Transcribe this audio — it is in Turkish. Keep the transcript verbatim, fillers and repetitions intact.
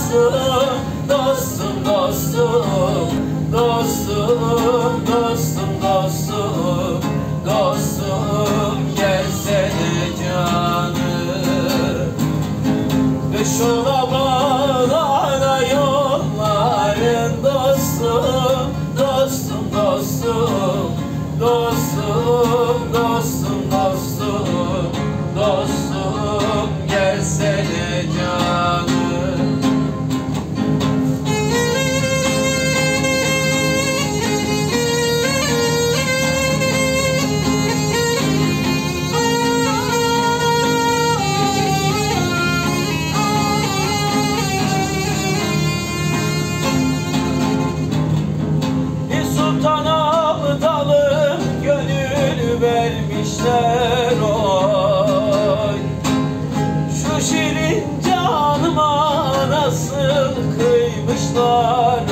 dostum, dostum, dostum, dostum, dostum, dostum, dostum, gelsene canım. Düş ola bağlara yolların dostum, dostum, dostum, dostum, dostum, dostum, dostum, gelsene canım. Sultan Abdal'ım gönül vermişler oy. Şu şirin canıma nasıl kıymışlar